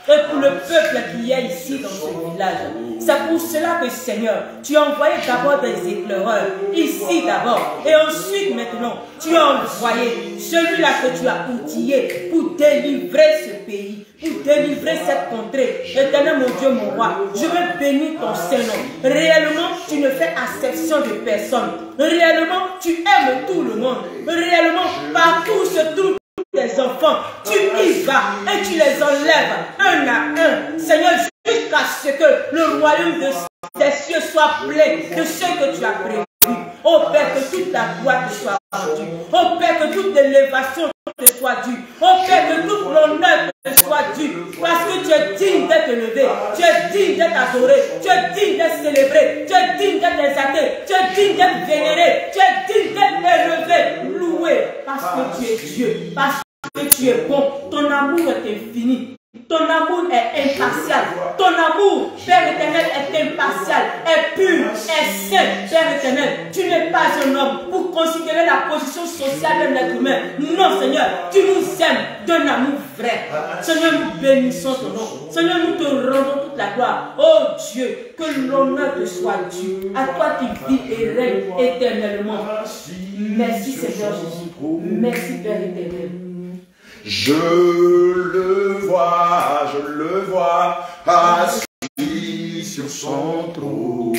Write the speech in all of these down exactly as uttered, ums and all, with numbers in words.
et pour le peuple qui est ici dans ce village. C'est pour cela que, Seigneur, tu as envoyé d'abord des éclaireurs, ici d'abord, et ensuite maintenant, tu as envoyé celui-là que tu as outillé pour délivrer ce pays, pour délivrer cette contrée. Éternel mon Dieu, mon roi, je veux bénir ton Saint-Nom. Réellement, tu ne fais acception de personne. Réellement, tu aimes tout le monde. Réellement, partout se trouvent tes enfants. Tu y vas et tu les enlèves un à un. Seigneur, jusqu'à ce que le royaume des cieux soit plein de ce que tu as prévu. Oh Père, que toute ta gloire te soit rendue. Oh Père, que toute élévation te soit due. Oh Père, que toute l'honneur te soit due. Parce que tu es digne d'être élevé. Tu es digne d'être adoré. Tu es digne d'être célébré. Tu es digne d'être exalté. Tu es digne d'être vénéré. Tu es digne d'être élevé. Loué. Parce que tu es Dieu. Parce que tu es bon. Ton amour est infini. Ton amour est impartial. Ton amour, Père éternel, est impartial, est pur, est saint, Père éternel. Tu n'es pas un homme pour considérer la position sociale de l'être humain. Non, Seigneur, tu nous aimes d'un amour vrai. Seigneur, nous bénissons ton nom. Seigneur, nous te rendons toute la gloire. Oh Dieu, que l'honneur te soit dû. À toi qui vis et règne éternellement. Merci, Seigneur Jésus. Merci, Père éternel. Je le vois, je le vois, assis sur son trône.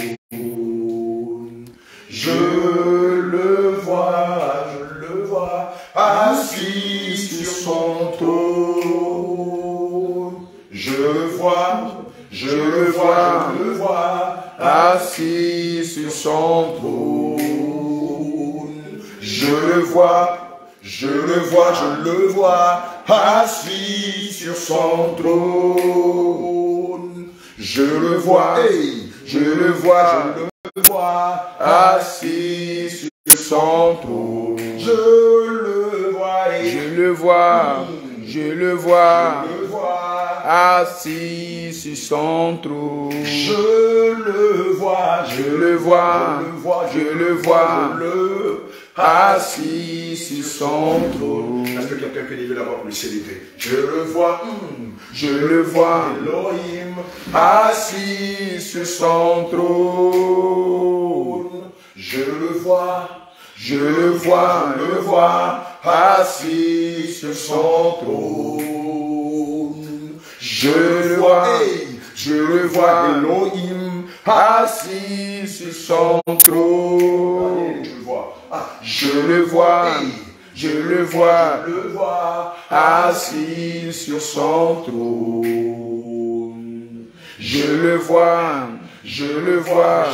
Je le vois, je le vois, assis sur son trône. Je le vois, je le vois, je le vois, assis sur son trône. Je le vois. Je le vois, je le vois, assis sur son trône. Je le vois, hey, je le vois, je le vois, assis sur son trône. Je le vois, hey, je le vois, je le vois, assis sur son trône. Je le vois, je le vois, je le vois, je le assis sur son trône. Est-ce que quelqu'un peut lever la voix pour le célébrer? Je le vois, je le vois, Elohim, assis sur son trône. Je le vois, je le vois, je le vois, assis sur son trône. Je le vois, je le vois, Elohim, assis sur son trône. Je le vois. Je le vois, je le vois, je le vois, assis sur son trône. Je le vois, je le vois,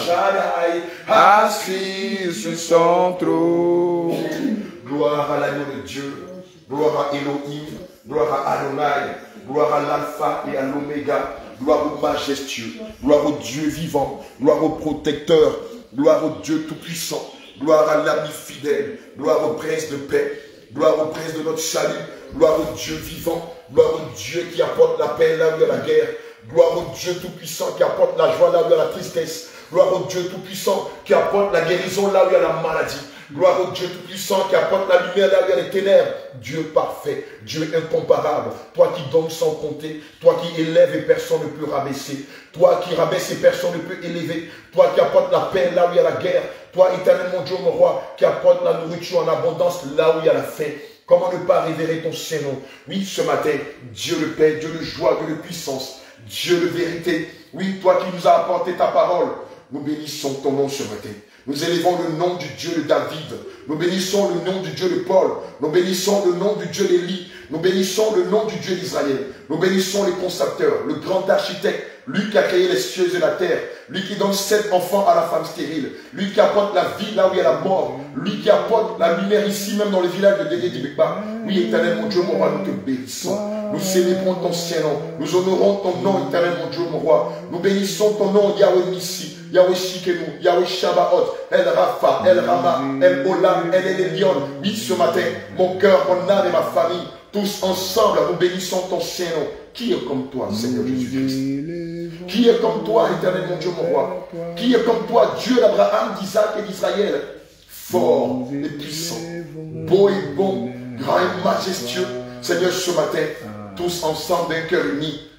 assis sur son trône. Gloire à l'agneau de Dieu, gloire à Elohim, gloire à Adonai, gloire à l'alpha et à l'oméga, gloire au majestueux, gloire au Dieu vivant, gloire au protecteur, gloire au Dieu tout-puissant. Gloire à l'ami fidèle, gloire au prince de paix, gloire au prince de notre salut, gloire au Dieu vivant, gloire au Dieu qui apporte la paix là où il y a la guerre, gloire au Dieu tout-puissant qui apporte la joie là où il y a la tristesse, gloire au Dieu tout-puissant qui apporte la guérison là où il y a la maladie, gloire au Dieu tout-puissant qui apporte la lumière là où il y a les ténèbres, Dieu parfait, Dieu incomparable, toi qui donnes sans compter, toi qui élèves et personne ne peut rabaisser, toi qui rabaisse et personne ne peut élever, toi qui apporte la paix là où il y a la guerre, toi, éternel mon Dieu, mon roi, qui apporte la nourriture en abondance là où il y a la faim. Comment ne pas révérer ton Saint-Nom? Oui, ce matin, Dieu le Père, Dieu de joie, Dieu de puissance, Dieu de vérité. Oui, toi qui nous as apporté ta parole, nous bénissons ton nom ce matin. Nous élevons le nom du Dieu de David. Nous bénissons le nom du Dieu de Paul. Nous bénissons le nom du Dieu d'Élie. Nous bénissons le nom du Dieu d'Israël. Nous bénissons les concepteurs, le grand architecte, lui qui a créé les cieux et la terre, lui qui donne sept enfants à la femme stérile, lui qui apporte la vie là où il y a la mort, lui qui apporte la lumière ici même dans le village de Dédé-Dibekba. Oui, éternel mon Dieu, mon roi, nous te bénissons. Nous célébrons ton Saint-Nom. Nous honorons ton nom, éternel mon Dieu, mon roi. Nous bénissons ton nom, Yahweh Nissi, Yahweh Shikenu, Yahweh Shabaoth, El Rafa, El Rama, El Olam, El Elion. Oui, ce matin, mon cœur, mon âme et ma famille, tous ensemble, nous bénissons ton Saint-Nom. Qui est comme toi, Seigneur Jésus-Christ? Qui est comme toi, éternel mon Dieu, mon roi? Qui est comme toi, Dieu d'Abraham, d'Isaac et d'Israël? Fort et puissant, beau et bon, grand et majestueux. Seigneur, ce matin, tous ensemble d'un cœur uni,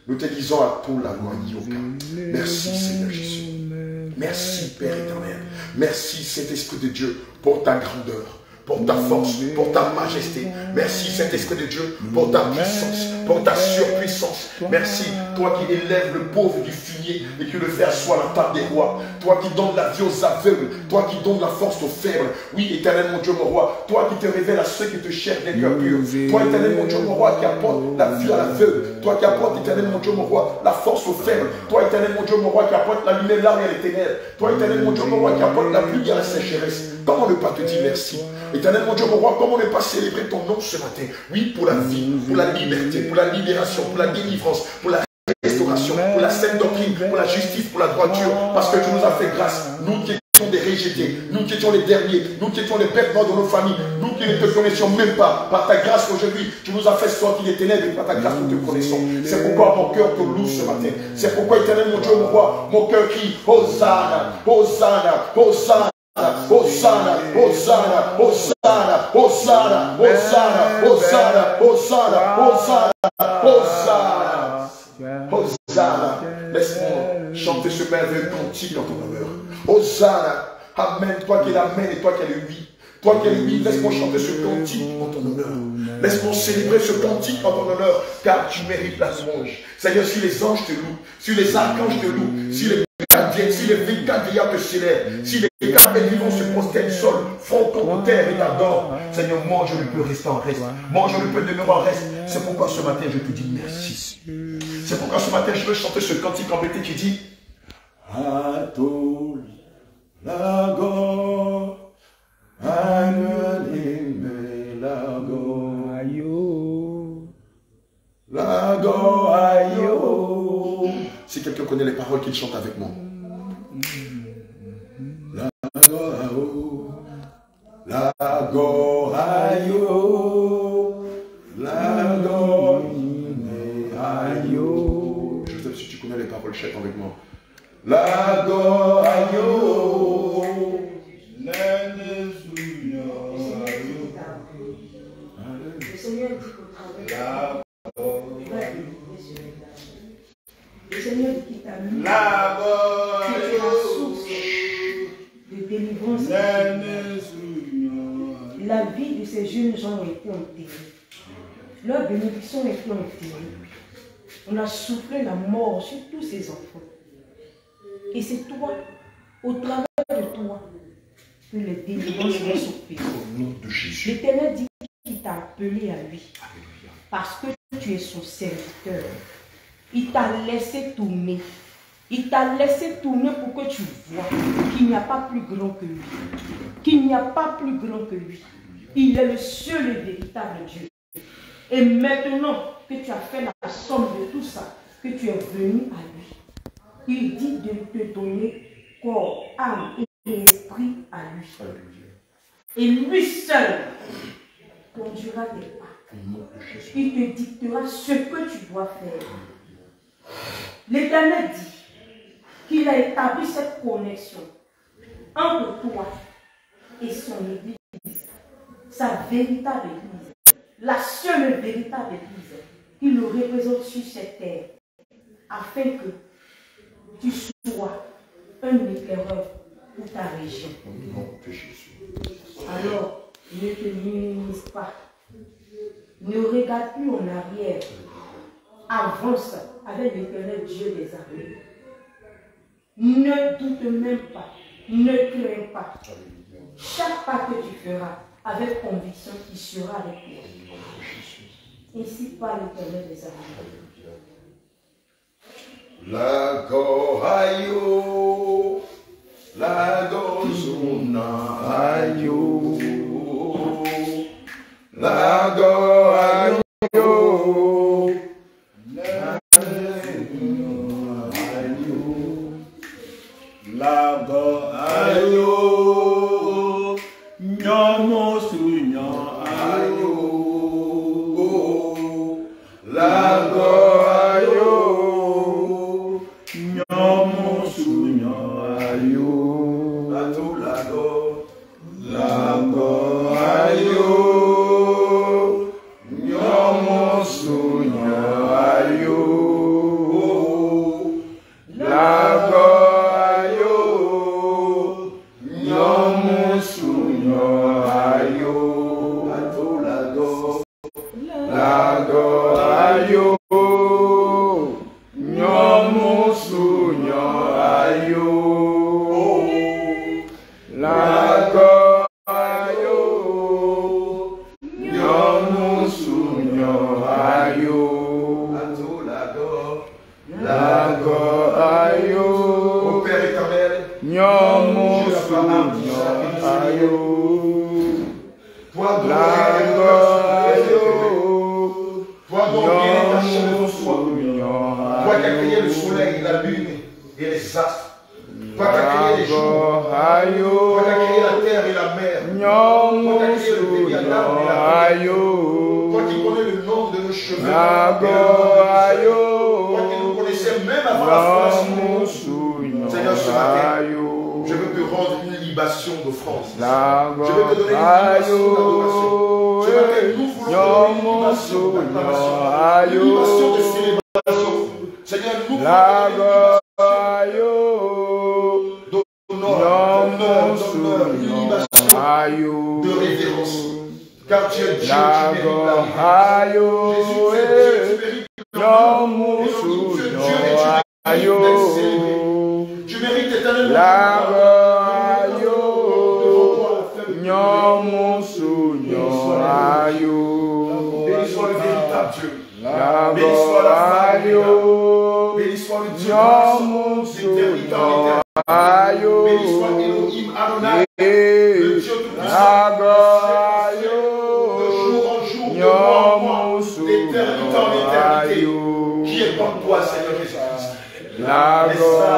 Nous te disons à tout la gloire. Merci Seigneur Jésus. Merci Père éternel. Merci Saint-Esprit de Dieu pour ta grandeur, pour ta force, pour ta majesté. Merci Saint-Esprit de Dieu pour ta puissance, pour ta surpuissance. Merci, toi qui élèves le pauvre du fumier et que le fer soit la table des rois. Toi qui donnes la vie aux aveugles, toi qui donnes la force aux faibles. Oui, éternel mon Dieu, mon roi, toi qui te révèles à ceux qui te cherchent d'un cœur pur. Toi, éternel mon Dieu, mon roi, qui apporte la vie à l'aveugle. Toi qui apportes, éternel mon Dieu, mon roi, la force aux faibles. Toi, éternel mon Dieu, mon roi, qui apporte la lumière là où il y a les ténèbres. Toi, éternel mon Dieu, mon roi, qui apporte la pluie à la sécheresse. Comment ne pas te dire merci? Éternel mon Dieu, mon roi, comment ne pas célébrer ton nom ce matin? Oui, pour la vie, pour la liberté, pour la libération, pour la délivrance, pour la restauration, pour la sainte doctrine, pour la justice, pour la droiture, parce que tu nous as fait grâce. Nous qui étions des rejetés, nous qui étions les derniers, nous qui étions les bêtes morts de nos familles, nous qui ne te connaissions même pas, par ta grâce aujourd'hui, tu nous as fait sortir des ténèbres et par ta grâce nous te connaissons. C'est pourquoi mon cœur te loue ce matin. C'est pourquoi, éternel mon Dieu, mon roi, mon cœur crie Hosanna, Hosanna, Hosanna. Hosanna, Hosanna, Hosanna, Hosanna, Hosanna, Hosanna, Hosanna, Hosanna, Hosanna, Hosanna. Laisse-moi chanter ce merveilleux cantique en ton honneur. Hosanna, Amen, toi qui es l'Amen et toi qui es le oui. Toi qui es le oui, laisse-moi chanter ce cantique en ton honneur. Laisse-moi célébrer ce cantique en ton honneur, car tu mérites la louange. Seigneur, si les anges te louent, si les archanges te louent, si les si les vingt-quatre vieillards te célèbrent, si les quatre vivants se prosternent sol, front contre terre et t'adorent, Seigneur, moi je ne peux rester en reste. Moi je ne peux demeurer en reste. C'est pourquoi ce matin je te dis merci. C'est pourquoi ce matin je veux chanter ce cantique embêté qui dit Atol lago anonime lago ayo lago ayo. Si quelqu'un connaît les paroles, qu'il chante avec moi. Lago ayo, lago ayo, lago ayo. Je sais si tu connais les paroles, chante avec moi. Lago ayo, le Seigneur Le Seigneur qui t'a mis, la c'est la source de délivrance. La vie de ces jeunes gens a été enterrée. Leur bénédiction a été enterrée. On a soufflé la mort sur tous ces enfants. Et c'est toi, au travers de toi, que les délivrances vont s'opérer. L'Éternel dit qu'il t'a appelé à lui. Parce que tu es son serviteur. Il t'a laissé tourner. Il t'a laissé tourner pour que tu vois qu'il n'y a pas plus grand que lui. Qu'il n'y a pas plus grand que lui. Il est le seul et véritable Dieu. Et maintenant que tu as fait la somme de tout ça, que tu es venu à lui, il dit de te donner corps, âme et esprit à lui. Et lui seul conduira tes pas. Il te dictera ce que tu dois faire. L'Éternel dit qu'il a établi cette connexion entre toi et son Église, sa véritable Église, la seule véritable Église qui le représente sur cette terre, afin que tu sois un éclaireur pour ta région. Alors, ne te minimise pas, ne regarde plus en arrière, avance avec l'Éternel Dieu des armées. Ne doute même pas, ne crains pas. Chaque pas que tu feras avec conviction, il sera avec toi. Ainsi parle l'Éternel des armées. Lago ayo, lago zuna ayo, lago ayo. Lago ayo, nyomo sunya ayo, lago ayo, nyomo sunya ayo, lago lago, lago ayo, Lago ayo, nyomusu nyo ayo. Lago ayo, nyomusu nyo ayo. Lago ayo, Ô Père éternel, nyomusu nyo ayo. toi dont Lago ayo, toi dont rien n'est caché de ton soi, nyomusu toi qui as créé le soleil, la lune et les astres, toi qui as créé les jours, toi qui as créé la terre et la mer, toi qui as créé le pays Adam et la terre, toi qui connais le nom de nos cheveux, et le nom de nos cheveux, toi qui nous connaissais même avant la fondation du monde. Seigneur, ce matin, je veux te rendre une libation d'offrance. Je veux te donner une libation d'adoration. Ce matin, nous voulons te donner une libation d'acclamation, une libation de célébration. Seigneur, nous voulons te donner une libation d'honneur, d'honneur, une libation de révérence. Car tu es Dieu, tu mérites la vie. Jésus, tu es Dieu, tu mérites l'honneur. Et donc, tu es Dieu et tu mérites d'être célébré. Tu mérites éternellement. Béni soit le véritable Dieu. Béni soit la femme. Béni soit le Dieu de l'éternité en éternité. Béni soit Elohim Adonai, le Dieu tout-puissant. De jour en jour, de mois en mois, d'éternité en éternité. Qui est comme toi, Seigneur Jésus-Christ? Les sages,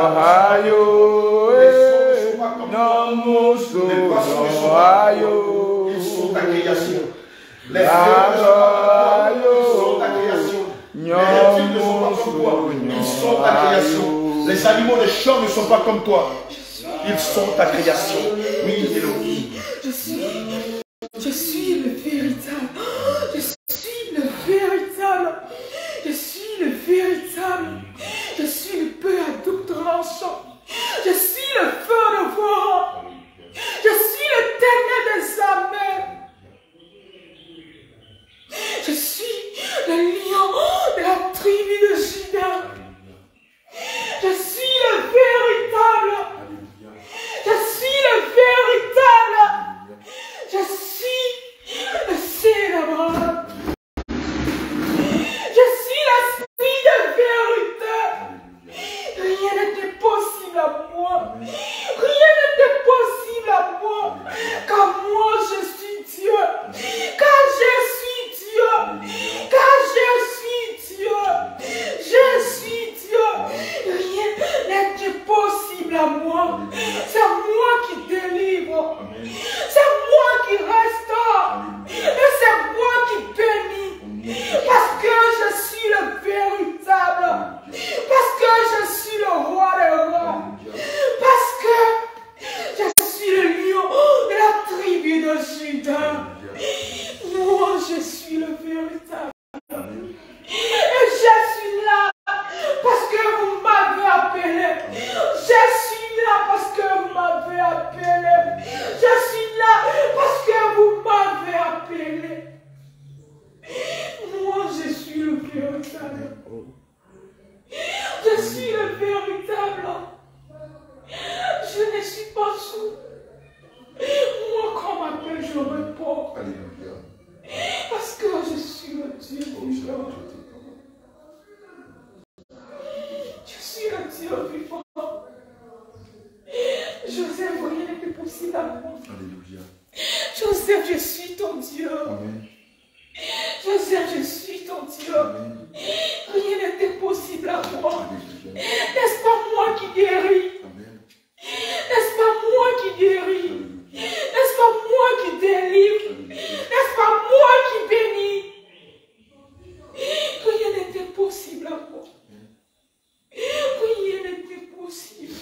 les poissons ne sont pas comme toi. Ils sont ta création. Les fleurs ne sont pas comme toi. Ils sont ta création. Les reptiles ne sont pas comme toi. Ils sont ta création. Les animaux des champs ne sont pas comme toi. Ils sont ta création. Oui, Elohim. Je suis, je suis le véritable. Je suis le véritable. Je suis le véritable. Je suis le peu à double tranchant. Je suis le feu de voix. Je suis l'éternel des armées. Je suis le lion de la tribu de Juda. Je suis le véritable. Je suis le véritable. Je suis le célèbre. Je suis l'esprit de vérité. Rien n'était possible à moi. Rien n'était possible à moi. Car moi je suis Dieu. Car je suis Dieu. Car je suis Dieu. Je suis Dieu. Rien n'était possible à moi. C'est moi qui délivre. C'est moi qui restaure. Et c'est moi qui bénis. Parce que je suis le véritable. Parce que je suis le roi des rois. Parce que je suis le lion de la tribu de Juda. Moi, je suis le véritable. Et je suis là parce que vous m'avez appelé. Je suis là parce que vous m'avez appelé. Je suis là parce que vous m'avez appelé. Moi, je suis le véritable. Je suis le véritable. Je ne suis pas sourd. Moi, quand on m'appelle, je réponds. Parce que je suis le Dieu vivant. Je suis le Dieu vivant. Joseph, rien n'était possible à moi. Joseph, je suis ton Dieu. Amen. Joseph, je suis ton Dieu. Amen. Rien n'était possible à moi. N'est-ce pas moi qui guéris? N'est-ce pas moi qui guéris? N'est-ce pas moi qui délivre? N'est-ce pas moi qui bénis? Rien n'était possible à moi. Rien n'était possible.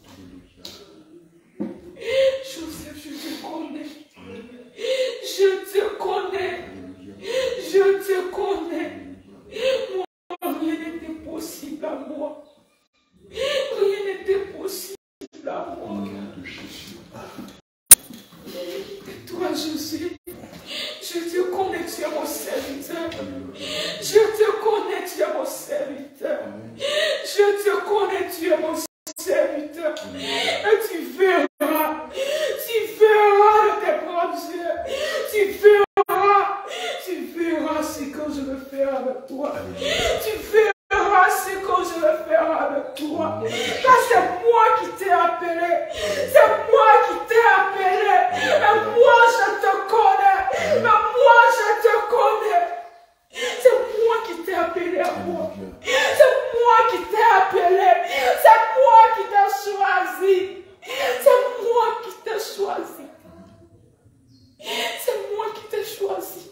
Joseph, je te connais. Je te connais. Je te connais. Moi, rien n'était possible à moi. Rien n'était possible. verras ce que je veux faire avec toi. Tu verras ce que je veux faire avec toi. Car c'est moi qui t'ai appelé. C'est moi qui t'ai appelé. Et moi je te connais. Et moi je te connais. C'est moi qui t'ai appelé à moi. C'est moi qui t'ai appelé. C'est moi qui t'ai choisi. C'est moi qui t'ai choisi. C'est moi qui t'ai choisi.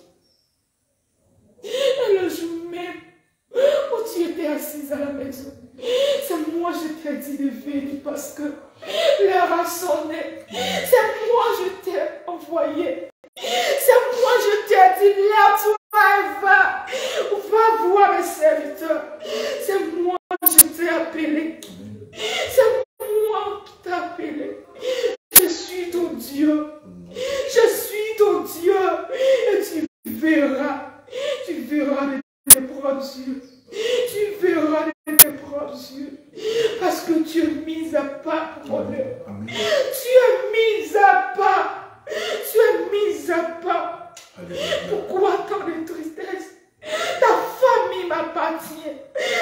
Et le jour même où tu étais assise à la maison, c'est moi je t'ai dit de venir parce que l'heure a sonné. C'est moi je t'ai envoyé. C'est moi je t'ai dit, lève-toi et va. Va voir mes serviteurs. C'est moi je t'ai appelé. C'est moi qui t'ai appelé. Je suis ton Dieu. Je suis ton Dieu. Et tu verras. Tu verras de tes propres yeux. Tu verras de tes propres yeux. Parce que tu es mis à part pour mon œuvre. Tu es mis à part. Tu es mis à part. Pourquoi tant de tristesse? Ta famille m'appartient.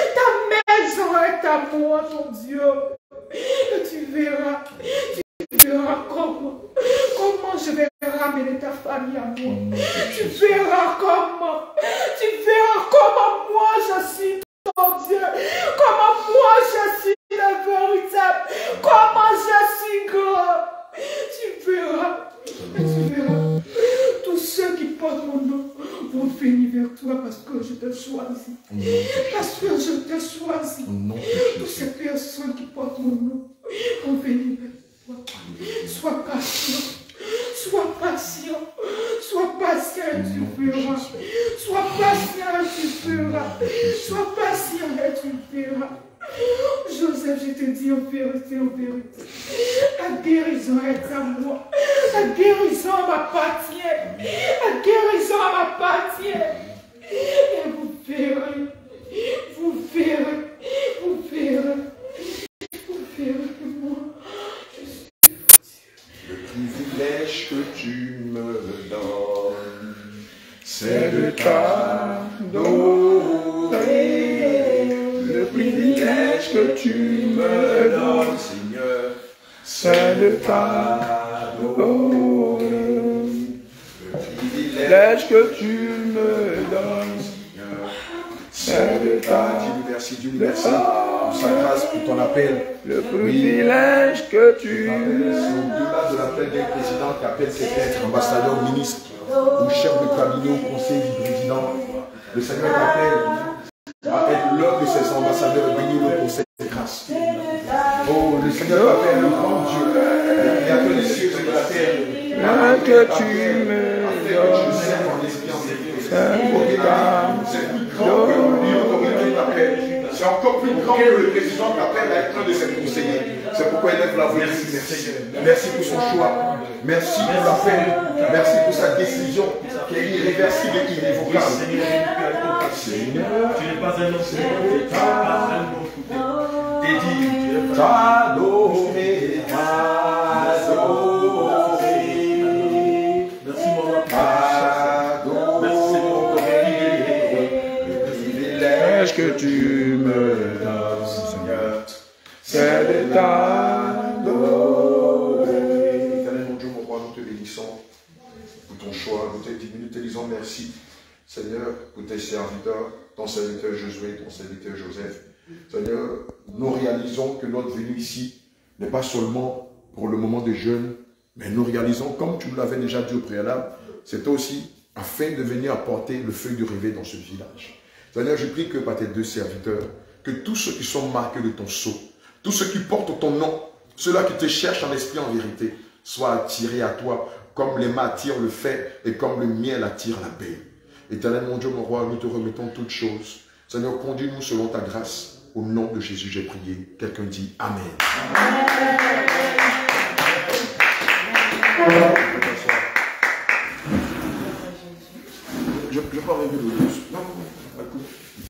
Ta maison est à moi, ton Dieu. Et tu verras. Tu verras comment. Comment je vais ramener ta famille à moi. Tu verras comment. Tu verras comment moi je suis ton Dieu. Comment moi je suis le véritable. Comment je suis grand. Tu verras. Et tu verras. Tous ceux qui portent mon nom vont venir vers toi parce que je t'ai choisi. Parce que je t'ai choisi. Toutes ces personnes qui portent mon nom vont venir vers toi. Sois patient. Sois patient. Sois patient et tu verras. Sois patient et tu verras. Sois patient et tu verras. Joseph, je te dis en vérité, en vérité, la guérison est à moi. La guérison m'appartient. La guérison m'appartient. Et vous verrez, vous verrez, vous verrez, vous verrez que moi, je suis Dieu. Le privilège que tu me donnes, c'est de t'adorer. Le privilège que tu me donnes, Seigneur, c'est de t'adorer. Le privilège que tu me donnes, c'est de t'adorer. merci, Dieu merci pour sa grâce, pour ton appel. Le privilège que tu C'est au-delà de l'appel d'un président qui appelle ses être ambassadeur, ministre ou chef de cabinet au conseil du président. Le Seigneur t'appelle à être l'un de ses ambassadeurs bénis le conseil de grâce. Oh, le Seigneur t'appelle le grand Dieu. Il y a que les cieux et la terre. que tu me donnes, c'est plus grand que l'autorité t'appelle. C'est encore plus grand que le président t'appelle à être un de ses conseillers. C'est pourquoi il lève la voix. Merci. Merci pour son choix. Merci pour l'appel. Merci pour sa décision qui est irréversible et irrévocable. Seigneur, tu n'es pas un homme, tu n'es pas un homme. Dédié. t'adorer, t'adorer. Merci mon Dieu. Est-ce que tu me donnes, Seigneur, c'est de t'adorer. Éternel mon Dieu, mon roi, nous te bénissons pour ton choix. Nous te, nous te disons merci, Seigneur, pour tes serviteurs, ton serviteur Josué, ton serviteur Joseph. Seigneur, nous réalisons que notre venue ici n'est pas seulement pour le moment de jeûne, mais nous réalisons, comme tu nous l'avais déjà dit au préalable, c'était aussi afin de venir apporter le feu du réveil dans ce village. Seigneur, je prie que par tes deux serviteurs, que tous ceux qui sont marqués de ton sceau, tous ceux qui portent ton nom, ceux-là qui te cherchent en esprit en vérité, soient attirés à toi, comme les mâts attirent le fer et comme le miel attire la paix. Éternel mon Dieu, mon roi, nous te remettons toutes choses. Seigneur, conduis-nous selon ta grâce. Au nom de Jésus, j'ai prié. Quelqu'un dit Amen. Amen.